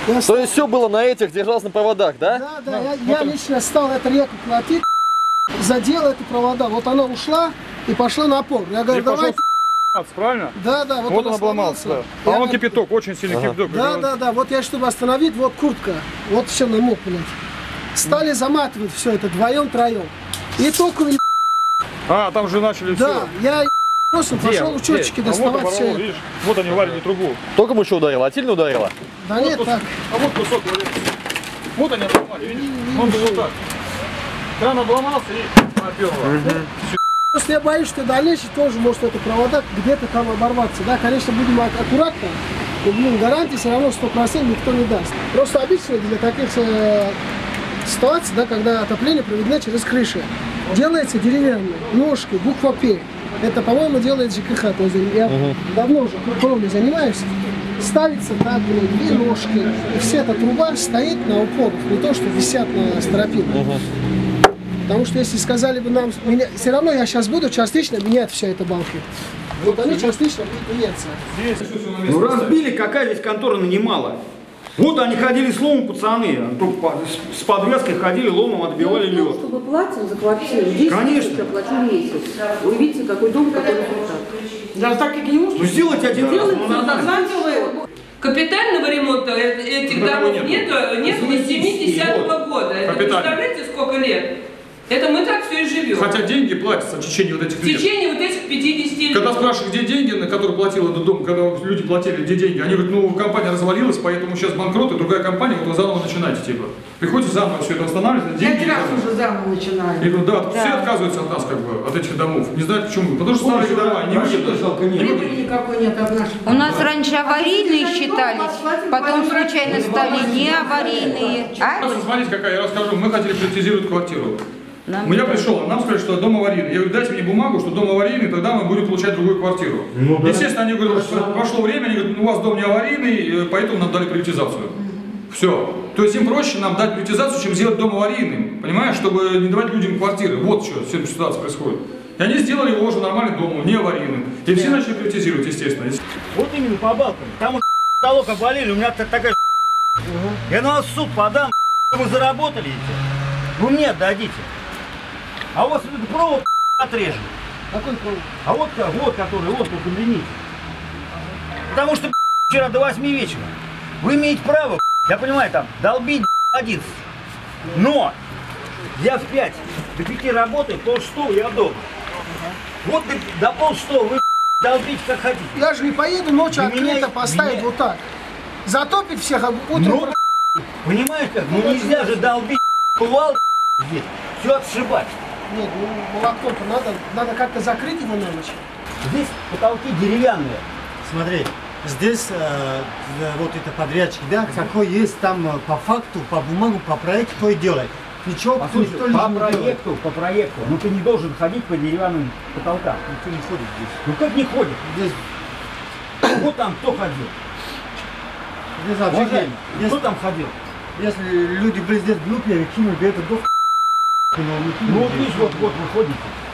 То есть все было на этих, держалось на проводах, да? Да, да, я лично стал эту реку платить, задел эти провода. Вот она ушла и пошла на пол. Я говорю, давай. Правильно? Да, да, вот он обломался. Да. А он кипяток, очень сильный кипяток. Да, да, да. Вот я, чтобы остановить, вот куртка. Вот все намок, блядь. Стали заматывать все это вдвоем-троем. И только... А, там же начали да, все. я просто пошел учетчики доставать вот, все. видишь, вот они варили трубу. Только бы что ударило, а сильно ударило? Да вот нет, кусок, так. А вот кусок. Вот они обломали, видишь? Он был вот так. Кран обломался и оперло. Просто я боюсь, что дальнейшее тоже может это провода где-то там оборваться. Да, конечно, будем аккуратно, но, блин, гарантии все равно 100% никто не даст. Просто обычно для таких ситуаций, да, когда отопление проведено через крыши, делается деревянные ножки, буква П. Это, по-моему, делает ЖКХ. То есть я давно уже кровлей занимаюсь. Ставится так, блин, две ножки. И вся эта труба стоит на упорах, не то, что висят на стропилах. Потому что если сказали бы нам, все равно я сейчас буду частично менять все это балки. Вот они частично будут меняться. Ну разбили, какая здесь контора нанимала. Вот они ходили с ломом, пацаны, с подвеской ходили, ломом отбивали лед. Чтобы платим за квартиру, 10 тысяч я плачу в месяц. Вы видите, какой дом, какой результат. Да так как не может. Ну сделайте один раз, ну нормально. Капитального ремонта этих домов нету с 70-го года. Это представляете, сколько лет? Это мы так все и живем. Хотя деньги платятся в течение вот этих лет. В течение вот этих 50 лет. Когда спрашиваешь, где деньги, на которые платил этот дом, когда люди платили, где деньги, они говорят, ну компания развалилась, поэтому сейчас банкрот, и другая компания, вот вы заново начинаете, типа. Приходится заново все это восстанавливать, деньги. 5 раз уже заново начинаем. И говорю, да, все отказываются от нас, как бы, от этих домов. Не знаю почему. Потому что старые дома, не выгодно. Прибыли никакой нет от наших. У нас раньше аварийные считались, потом случайно стали не аварийные. Смотрите, какая, я расскажу, мы хотели приватизировать квартиру. Я пришел, нам сказали, что дом аварийный. Я говорю, дайте мне бумагу, что дом аварийный, тогда мы будем получать другую квартиру. Ну, да. Естественно, они говорят, что прошло время, они говорят, у вас дом не аварийный, поэтому нам дали приватизацию. Все. То есть им проще нам дать приватизацию, чем сделать дом аварийным, понимаешь, чтобы не давать людям квартиры. Вот что с этой ситуацией происходит. И они сделали его уже нормальным домом, не аварийным. И все начали приватизировать, естественно. Вот именно по балкам. Там потолок обвалили, у меня такая Я на вас в суд подам, вы заработали эти. Вы мне отдадите. А у вас провод отрежем. Какой провод? А вот который, вот тут извините. Потому что вчера до 8 вечера. Вы имеете право, я понимаю, там, долбить 11. Но я в 5 до 5 работаю, полшестого я дома. Вот до полшестого вы долбите как хотите. Я же не поеду ночью открыто поставить вот так. Затопить всех, а утром... Понимаете как? Ну нельзя же долбить кувал здесь, все отшибать. Нет, ну молотком-то надо как-то закрыть его на ночь. Здесь потолки деревянные. Смотри, здесь вот это подрядчик, да, какой есть там по факту, по бумагу, по проекту, кто и делает. Ничего, Послушай, по проекту, ну ты не должен ходить по деревянным потолкам. Никто не ходит здесь. Ну как не ходит? Здесь... Вот там кто ходил? Здесь вообще кто там ходил? Если люди были здесь глупее, кинули бы это до... Ну вот видишь, вот вы ходите.